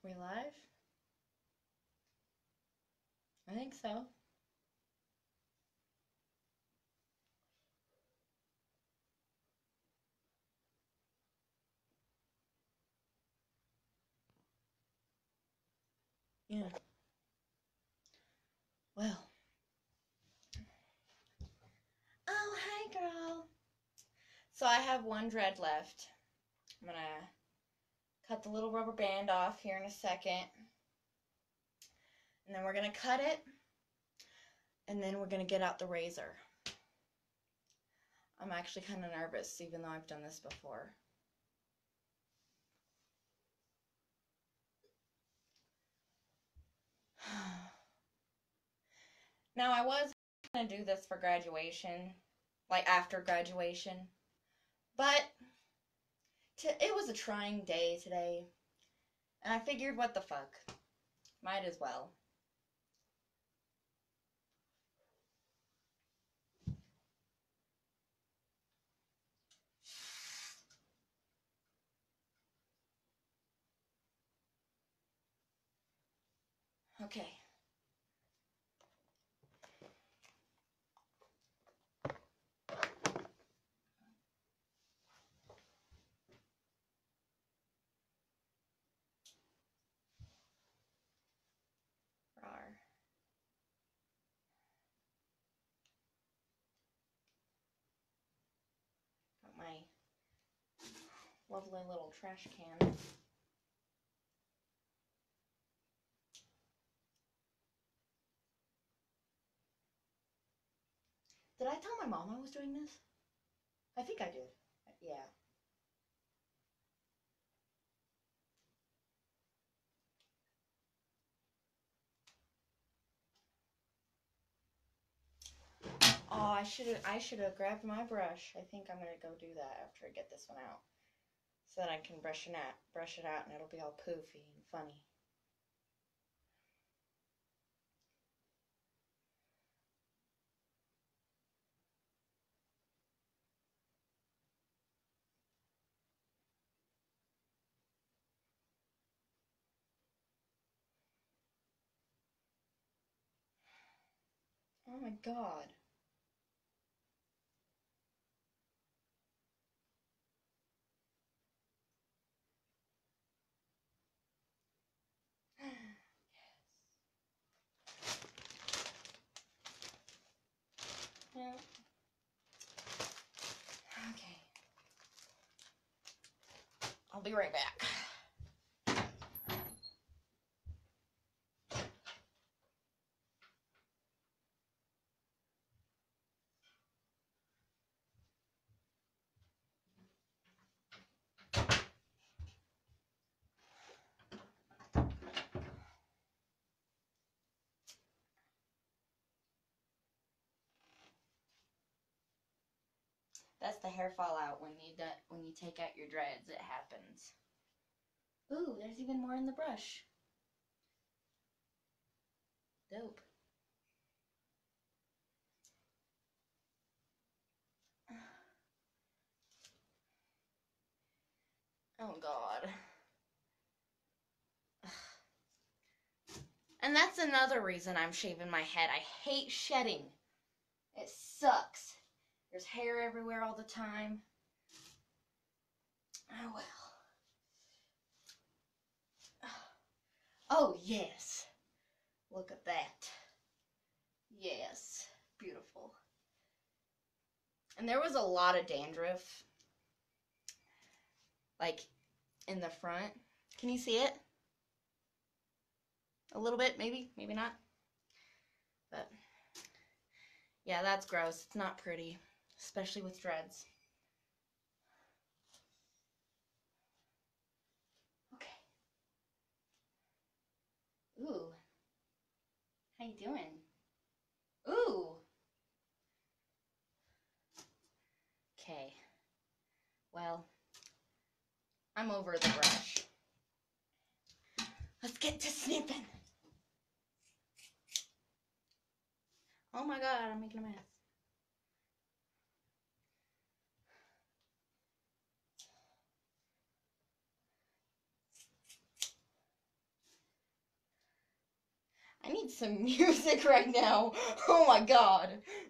We live? I think so. Yeah. Well. Oh, hi, girl. So I have one dread left. I'm gonna cut the little rubber band off here in a second. And then we're gonna cut it. And then we're gonna get out the razor. I'm actually kind of nervous, even though I've done this before. Now, I was gonna do this for graduation, like after graduation. But it was a trying day today. And I figured, what the fuck? Might as well. Okay. Rawr. Got my lovely little trash can. Did I tell my mom I was doing this? I think I did. Yeah. Oh, I should have grabbed my brush. I think I'm gonna go do that after I get this one out, so that I can brush it out, and it'll be all poofy and funny. Oh my god. Yeah. Okay. I'll be right back. That's the hair fallout when you take out your dreads. It happens. Ooh, there's even more in the brush. Dope. Oh god. And that's another reason I'm shaving my head. I hate shedding. It sucks. There's hair everywhere all the time. Oh well. Oh yes. Look at that. Yes. Beautiful. And there was a lot of dandruff. Like in the front. Can you see it? A little bit, maybe. Maybe not. But yeah, that's gross. It's not pretty. Especially with dreads. Okay. Ooh. How you doing? Ooh. Okay. Well, I'm over the brush. Let's get to snipping. Oh my god, I'm making a mess. I need some music right now. Oh my god.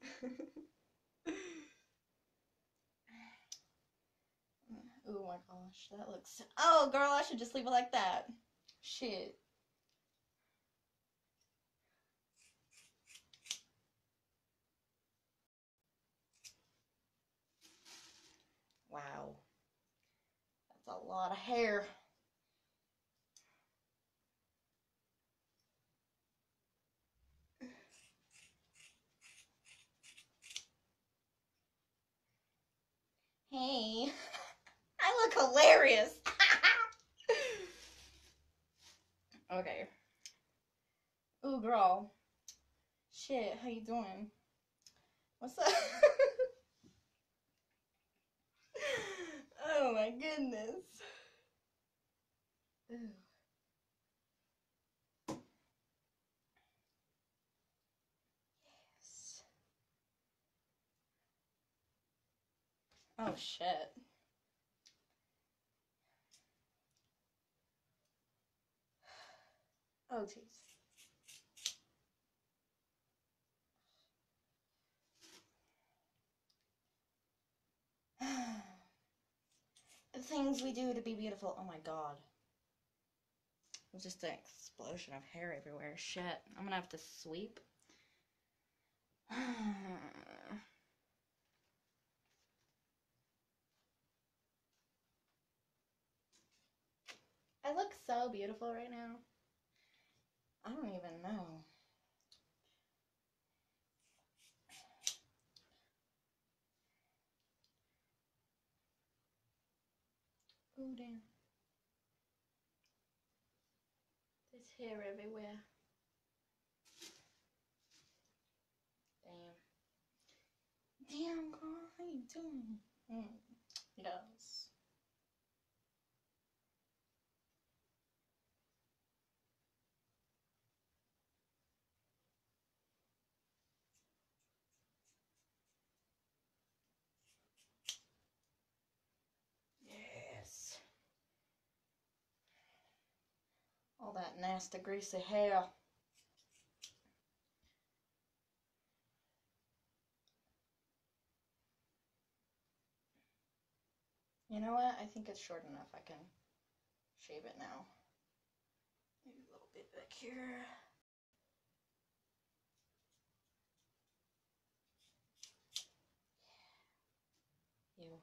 Oh my gosh, that looks... Oh, girl, I should just leave it like that. Shit. Wow. That's a lot of hair. Hey. I look hilarious. Okay. Ooh, girl. Shit, how you doing? What's up? Oh my goodness. Ooh. Yes. Oh shit. Oh jeez. The things we do to be beautiful. Oh my god. It was just an explosion of hair everywhere. Shit. I'm gonna have to sweep. I look so beautiful right now. I don't even know. Oh damn. There's hair everywhere. Damn. Damn, girl, how you doing? Yes. Yes. All that nasty, greasy hair. You know what? I think it's short enough. I can shave it now. Maybe a little bit back here. You.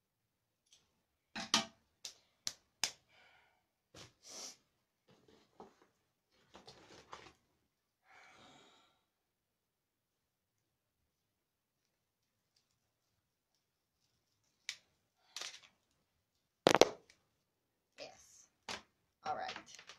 Yes. All right.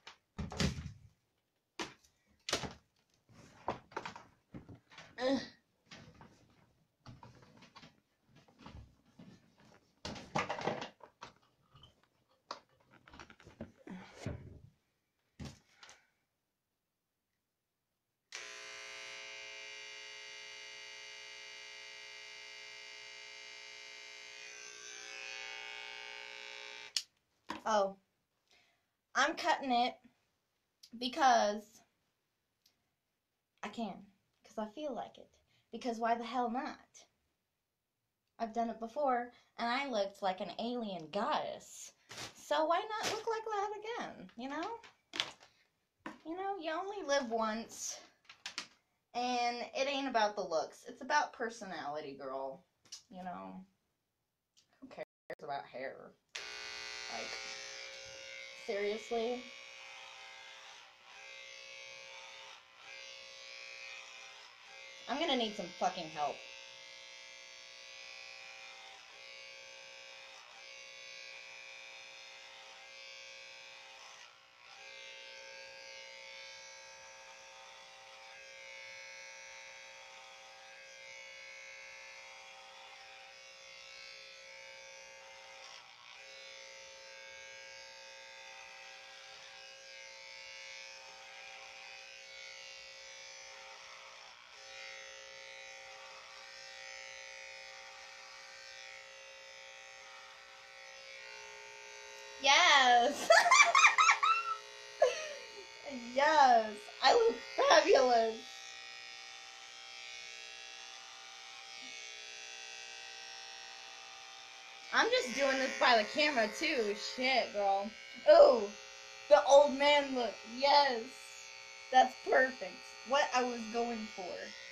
Oh, I'm cutting it because I can. Because I feel like it. Because why the hell not? I've done it before, and I looked like an alien goddess. So why not look like that again, you know? You know, you only live once, and it ain't about the looks. It's about personality, girl. You know? Who cares about hair? Like, seriously? I'm gonna need some fucking help. Yes! Yes! I look fabulous. I'm just doing this by the camera too. Shit, girl. Oh, the old man look. Yes. That's perfect. What I was going for.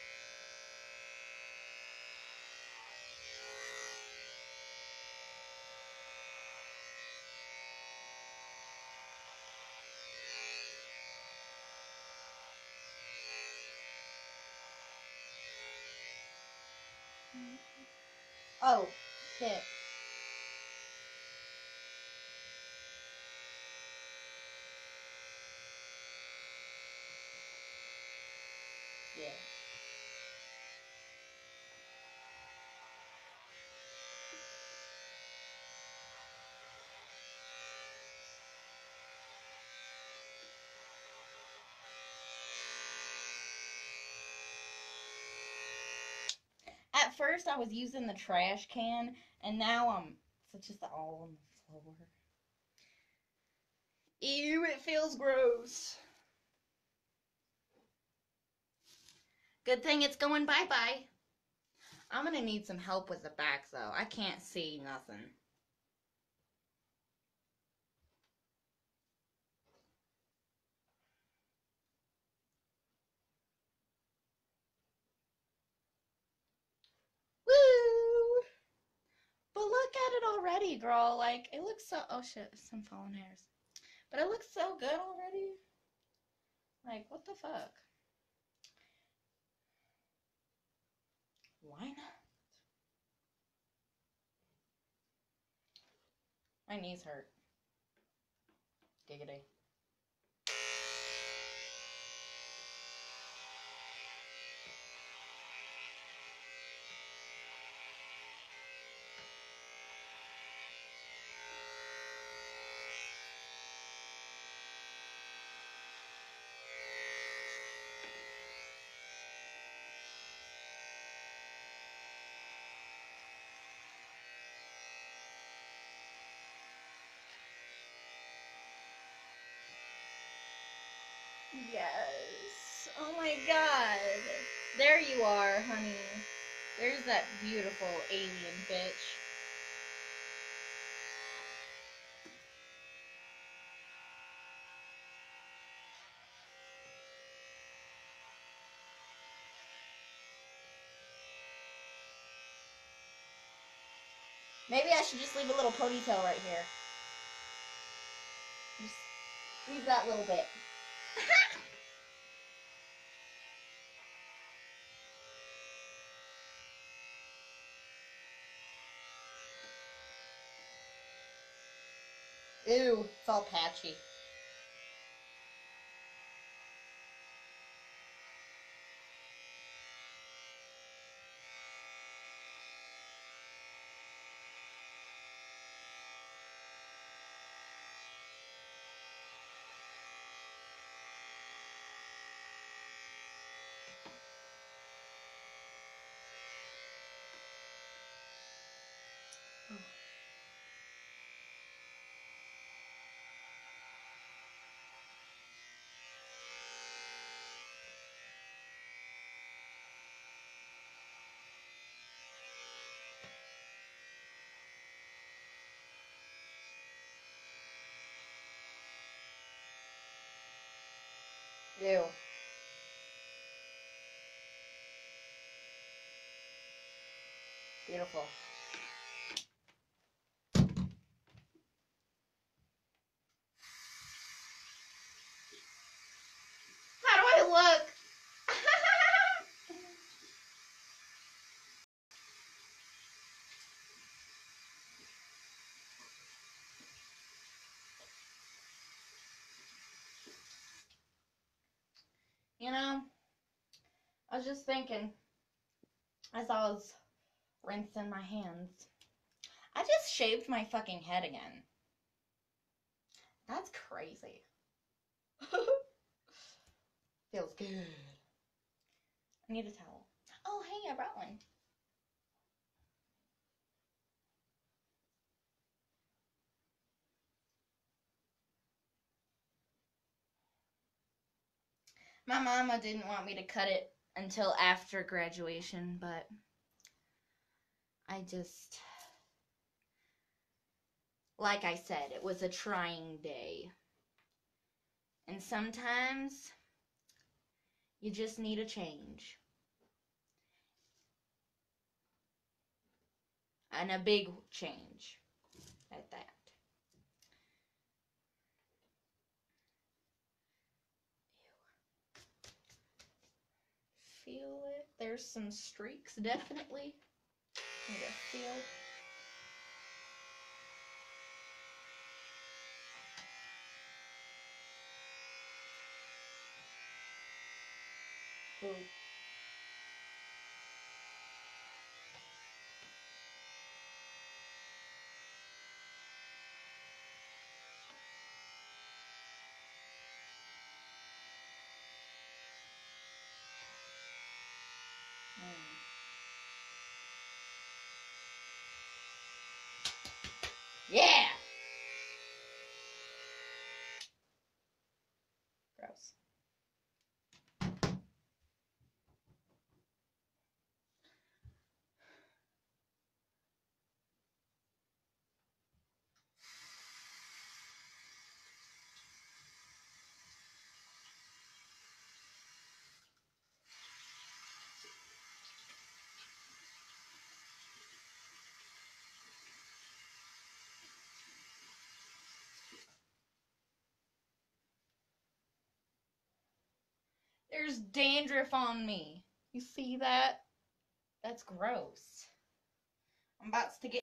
Oh, shit. Yeah. At first, I was using the trash can, and now it's just all on the floor. Ew, it feels gross. Good thing it's going bye-bye. I'm gonna need some help with the back, though. I can't see nothing. Woo! But look at it already, girl. Like, it looks so... Oh, shit. Some fallen hairs. But it looks so good already. Like, what the fuck? Why not? My knees hurt. Giggity. Yes. Oh my god. There you are, honey. There's that beautiful alien bitch. Maybe I should just leave a little ponytail right here. Just leave that little bit. Ew, it's all patchy. Ew. Beautiful. How do I look? You know, I was just thinking, as I was rinsing my hands, I just shaved my fucking head again. That's crazy. Feels good. I need a towel. Oh, hey, I brought one. My mama didn't want me to cut it until after graduation, but I just, like I said, it was a trying day. And sometimes you just need a change. And a big change at that. Feel it. There's some streaks, definitely. Need to feel. Ooh. Yeah! Gross. There's dandruff on me. You see that? That's gross. I'm about to get